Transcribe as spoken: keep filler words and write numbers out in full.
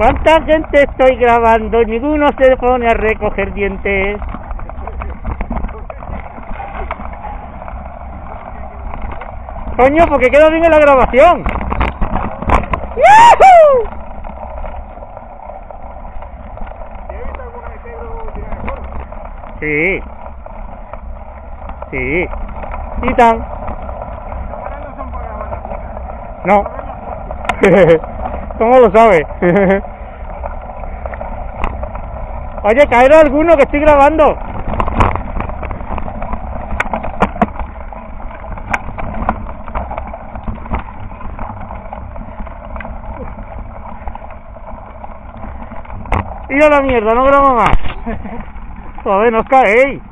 ¿Cuánta gente estoy grabando? Ninguno se pone a recoger dientes. Coño, porque queda bien en la grabación. ¡Yahoo! ¿Tienes visto alguna de Pedro tirar de forma? Sí. Sí. ¿Y tan? Las cámaras no son para grabar las chicas. No. ¿Cómo lo sabes? Oye, caer alguno que estoy grabando. Y a la mierda, no grabo más. Joder, no os caéis.